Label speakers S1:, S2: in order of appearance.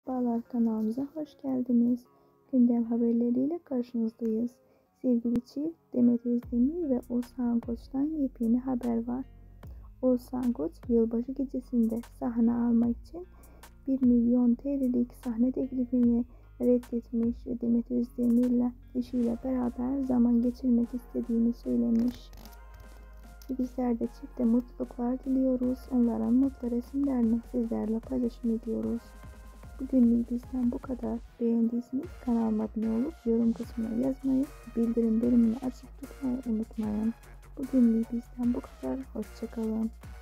S1: Merhabalar, kanalımıza hoş geldiniz. Gündem haberleriyle karşınızdayız. Sevgili çift Demet Özdemir ve Oğuzhan Koç'tan yepyeni haber var. Oğuzhan Koç yılbaşı gecesinde sahne almak için 1 milyon TL'lik sahne teklifini reddetmiş ve Demet Özdemir'le eşiyle beraber zaman geçirmek istediğini söylemiş. Bizler de çifte mutluluklar diliyoruz. Onların mutlu resimlerini sizlerle paylaşım ediyoruz. Bugünlük bizden bu kadar. Beğendiyseniz kanalıma abone olup yorum kısmına yazmayı, bildirim bölümünü açık tutmayı unutmayın. Bugünlük bizden bu kadar. Hoşça kalın.